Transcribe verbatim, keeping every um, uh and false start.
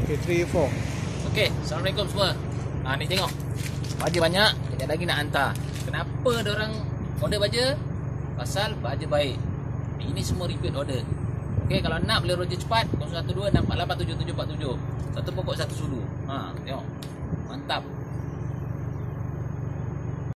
Okay, three, four. Okey, Assalamualaikum semua. Ha, ni tengok. Baja banyak, kejap lagi nak hantar. Kenapa diorang order baja? Pasal baja baik. Ini semua repeat order. Okey, kalau nak boleh roger cepat kosong satu dua enam empat lapan tujuh tujuh empat tujuh. Satu pokok satu sudu. Ha, tengok. Mantap.